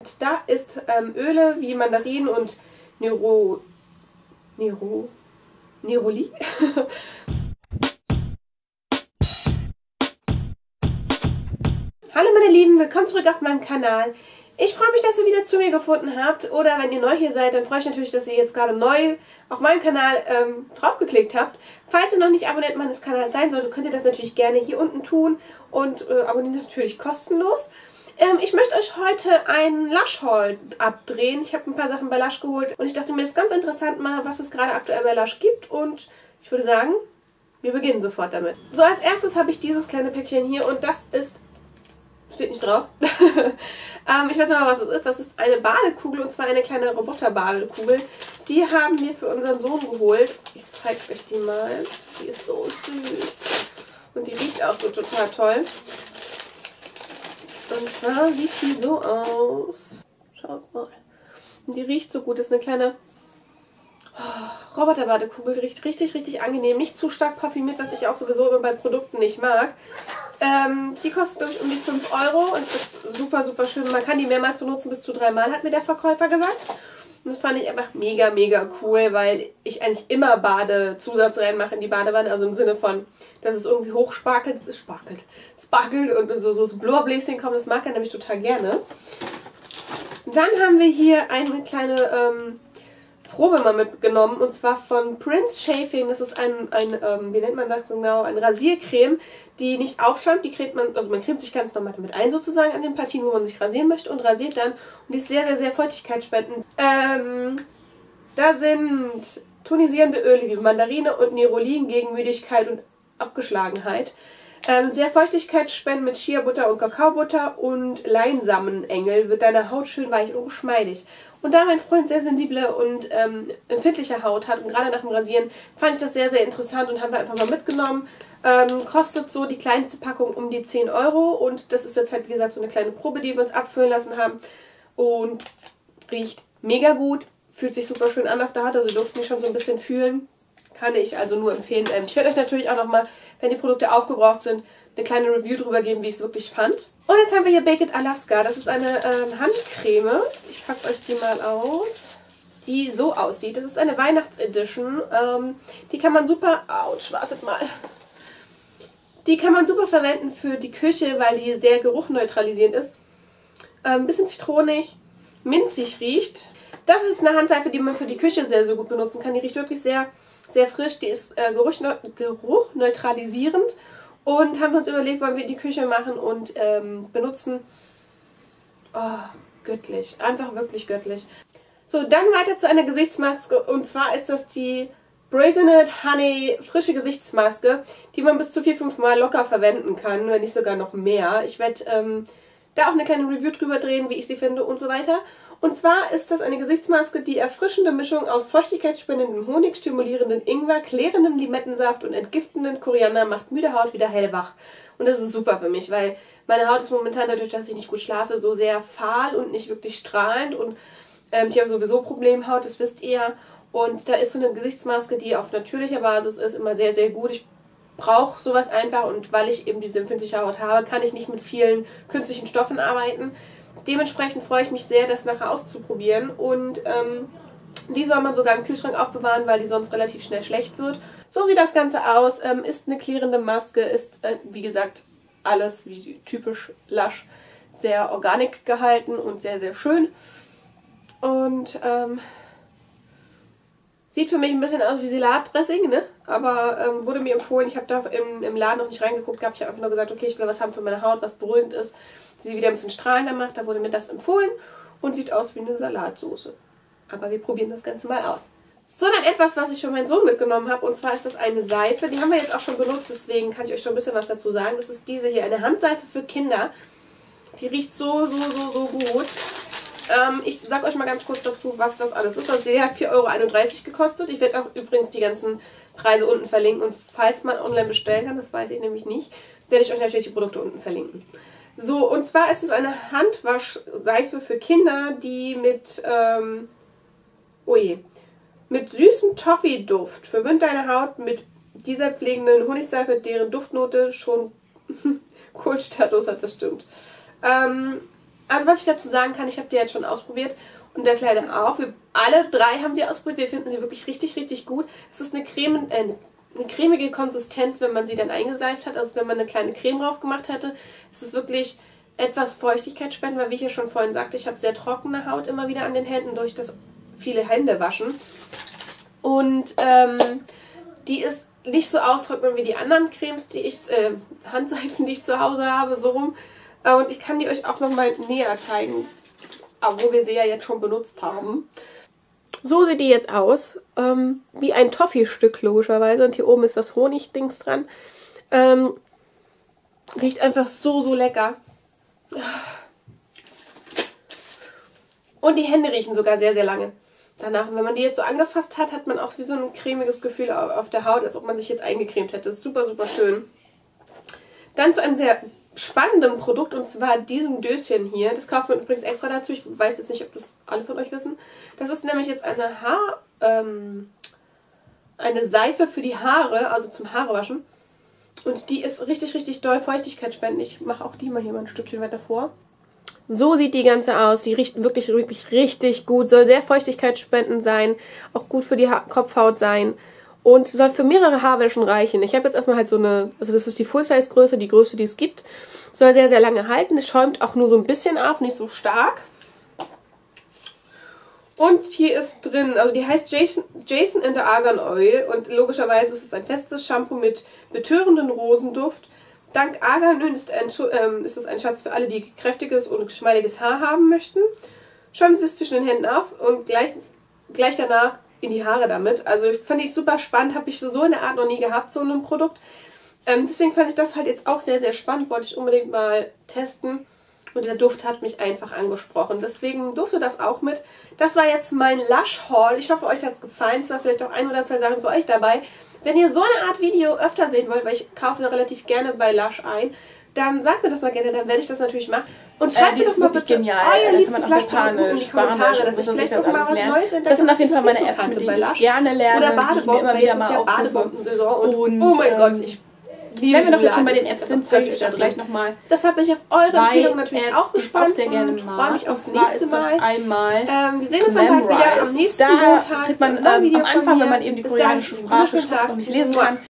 Da ist Öle wie Mandarinen und Neroli. Hallo meine Lieben, willkommen zurück auf meinem Kanal. Ich freue mich, dass ihr wieder zu mir gefunden habt. Oder wenn ihr neu hier seid, dann freue ich mich natürlich, dass ihr jetzt gerade neu auf meinem Kanal draufgeklickt habt. Falls ihr noch nicht Abonnent meines Kanals sein solltet, könnt ihr das natürlich gerne hier unten tun und abonniert natürlich kostenlos. Ich möchte euch heute einen Lush-Haul abdrehen. Ich habe ein paar Sachen bei Lush geholt und ich dachte mir, es ist ganz interessant mal, was es gerade aktuell bei Lush gibt. Und ich würde sagen, wir beginnen sofort damit. So, als erstes habe ich dieses kleine Päckchen hier und das ist... Steht nicht drauf. Ich weiß nicht mal, was es ist. Das ist eine Badekugel und zwar eine kleine Roboter-Badekugel. Die haben wir für unseren Sohn geholt. Ich zeige euch die mal. Die ist so süß. Und die riecht auch so total toll. Und zwar sieht die so aus. Schaut mal. Und die riecht so gut. Das ist eine kleine Roboter-Badekugel. Die riecht richtig, richtig angenehm. Nicht zu stark parfümiert, was ich auch sowieso immer bei Produkten nicht mag. Die kostet, glaube ich, um die 5 € und ist super, super schön. Man kann die mehrmals benutzen, bis zu 3 Mal, hat mir der Verkäufer gesagt. Und das fand ich einfach mega, mega cool, weil ich eigentlich immer Badezusatz reinmache in die Badewanne. Also im Sinne von, dass es irgendwie hochsparkelt, sparkelt und so Blurbläschen kommt. Das mag er nämlich total gerne. Dann haben wir hier eine kleine Probe mal mitgenommen und zwar von Prince Chafing. Das ist wie nennt man das genau, eine Rasiercreme, die nicht aufschäumt. Die cremt man, also man cremt sich ganz normal damit ein sozusagen an den Partien, wo man sich rasieren möchte und rasiert dann. Und die ist sehr, sehr, sehr feuchtigkeitsspendend. Da sind tonisierende Öle wie Mandarine und Nerolin gegen Müdigkeit und Abgeschlagenheit. Sehr feuchtigkeitsspendend mit Chia-Butter und Kakaobutter und Leinsamenengel wird deine Haut schön weich und geschmeidig. Und da mein Freund sehr sensible und empfindliche Haut hat und gerade nach dem Rasieren, fand ich das sehr, sehr interessant und haben wir einfach mal mitgenommen. Kostet so die kleinste Packung um die 10 € und das ist jetzt halt wie gesagt so eine kleine Probe, die wir uns abfüllen lassen haben und riecht mega gut, fühlt sich super schön an auf der Haut, also durften die schon so ein bisschen fühlen. Kann ich also nur empfehlen. Ich werde euch natürlich auch nochmal, wenn die Produkte aufgebraucht sind, eine kleine Review drüber geben, wie ich es wirklich fand. Und jetzt haben wir hier Baked Alaska. Das ist eine Handcreme. Ich packe euch die mal aus. Die so aussieht. Das ist eine Weihnachtsedition. Die kann man super... Autsch, wartet mal. Die kann man super verwenden für die Küche, weil die sehr geruchneutralisierend ist. Ein bisschen zitronig, minzig riecht. Das ist eine Handseife, die man für die Küche sehr, sehr gut benutzen kann. Die riecht wirklich sehr, sehr frisch. Die ist geruchneutralisierend. Und haben wir uns überlegt, wollen wir in die Küche machen und benutzen. Oh, göttlich. Einfach wirklich göttlich. So, dann weiter zu einer Gesichtsmaske. Und zwar ist das die Brazenet Honey frische Gesichtsmaske, die man bis zu 4-5 Mal locker verwenden kann, wenn nicht sogar noch mehr. Ich werde da auch eine kleine Review drüber drehen, wie ich sie finde und so weiter. Und zwar ist das eine Gesichtsmaske, die erfrischende Mischung aus feuchtigkeitsspendendem Honig, stimulierenden Ingwer, klärendem Limettensaft und entgiftenden Koriander macht müde Haut wieder hellwach. Und das ist super für mich, weil meine Haut ist momentan dadurch, dass ich nicht gut schlafe, so sehr fahl und nicht wirklich strahlend. Und ich habe sowieso Problemhaut, das wisst ihr. Und da ist so eine Gesichtsmaske, die auf natürlicher Basis ist, immer sehr, sehr gut. Ich brauche sowas einfach und weil ich eben diese empfindliche Haut habe, kann ich nicht mit vielen künstlichen Stoffen arbeiten. Dementsprechend freue ich mich sehr, das nachher auszuprobieren und die soll man sogar im Kühlschrank aufbewahren, weil die sonst relativ schnell schlecht wird. So sieht das Ganze aus, ist eine klärende Maske, ist wie gesagt alles wie typisch Lush, sehr organic gehalten und sehr, sehr schön und sieht für mich ein bisschen aus wie Salatdressing, ne? Aber wurde mir empfohlen, ich habe da im Laden noch nicht reingeguckt gehabt, ich habe einfach nur gesagt, okay, ich will was haben für meine Haut, was beruhigend ist, die sie wieder ein bisschen strahlender macht, da wurde mir das empfohlen und sieht aus wie eine Salatsoße. Aber wir probieren das Ganze mal aus. So, dann etwas, was ich für meinen Sohn mitgenommen habe, und zwar ist das eine Seife, die haben wir jetzt auch schon benutzt, deswegen kann ich euch schon ein bisschen was dazu sagen. Das ist diese hier, eine Handseife für Kinder. Die riecht so, so, so, so gut. Ich sag euch mal ganz kurz dazu, was das alles ist. Also die hat 4,31 € gekostet. Ich werde auch übrigens die ganzen Preise unten verlinken. Und falls man online bestellen kann, das weiß ich nämlich nicht, werde ich euch natürlich die Produkte unten verlinken. So, und zwar ist es eine Handwaschseife für Kinder, die mit, mit süßem Toffee-Duft verwöhnt deine Haut mit dieser pflegenden Honigseife, deren Duftnote schon Kultstatus hat, das stimmt. Also was ich dazu sagen kann, ich habe die jetzt schon ausprobiert und der Kleine auch. Wir alle 3 haben sie ausprobiert. Wir finden sie wirklich richtig, richtig gut. Es ist eine cremige Konsistenz, wenn man sie dann eingeseift hat. Also wenn man eine kleine Creme drauf gemacht hätte. Es ist wirklich etwas Feuchtigkeit spenden, weil wie ich ja schon vorhin sagte, ich habe sehr trockene Haut immer wieder an den Händen durch das viele Hände waschen. Und die ist nicht so austrocknend wie die anderen Cremes, die ich, Handseifen, die ich zu Hause habe, so rum. Und ich kann die euch auch nochmal näher zeigen, wo wir sie ja jetzt schon benutzt haben. So sieht die jetzt aus. Wie ein Toffee-Stück logischerweise. Und hier oben ist das Honigdings dran. Riecht einfach so, so lecker. Und die Hände riechen sogar sehr, sehr lange. Danach, wenn man die jetzt so angefasst hat, hat man auch wie so ein cremiges Gefühl auf der Haut, als ob man sich jetzt eingecremt hätte. Das ist super, super schön. Dann zu einem sehr spannenden Produkt, und zwar diesem Döschen hier. Das kauft man übrigens extra dazu. Ich weiß jetzt nicht, ob das alle von euch wissen. Das ist nämlich jetzt eine Seife für die Haare, also zum Haarewaschen. Und die ist richtig, richtig doll feuchtigkeitsspendend. Ich mache auch die mal hier mal ein Stückchen weiter vor. So sieht die ganze aus. Die riecht wirklich, wirklich richtig gut. Soll sehr feuchtigkeitsspendend sein. Auch gut für die Kopfhaut sein. Und soll für mehrere Haarwäschen reichen. Ich habe jetzt erstmal halt so eine, also das ist die Full-Size-Größe, die größte, die es gibt. Soll sehr, sehr lange halten. Es schäumt auch nur so ein bisschen auf, nicht so stark. Und hier ist drin, also die heißt Jason and the Argan Oil. Und logischerweise ist es ein festes Shampoo mit betörenden Rosenduft. Dank Arganöl ist es ein Schatz für alle, die kräftiges und geschmeidiges Haar haben möchten. Schäumen Sie es zwischen den Händen auf und gleich danach in die Haare damit. Also fand ich super spannend, habe ich so in der Art noch nie gehabt, so ein Produkt. Deswegen fand ich das halt jetzt auch sehr, sehr spannend, wollte ich unbedingt mal testen. Und der Duft hat mich einfach angesprochen. Deswegen durfte das auch mit. Das war jetzt mein Lush-Haul. Ich hoffe, euch hat es gefallen. Es war vielleicht auch 1 oder 2 Sachen für euch dabei. Wenn ihr so eine Art Video öfter sehen wollt, weil ich kaufe relativ gerne bei Lush ein, dann sagt mir das mal gerne, dann werde ich das natürlich machen. Und schreibt mir doch mal bitte euer liebstes Lush-Produkt in die Kommentare, dass ich vielleicht irgendwann was Neues entdecke. Das sind auf jeden Fall meine Apps, die ich gerne lerne. Oder Badebomben, weil jetzt ist ja Badebomben-Saison. Und oh mein Gott, wenn wir doch jetzt schon bei den Apps sind, zeige ich da gleich nochmal. Das hat mich auf eure Empfehlung natürlich auch gespannt. Ich sehr gerne und freue mich aufs nächste Mal. Einmal wir sehen uns dann bald wieder am nächsten Montag. Kriegt man am Anfang, wenn man eben die koreanische Sprache noch nicht lesen kann,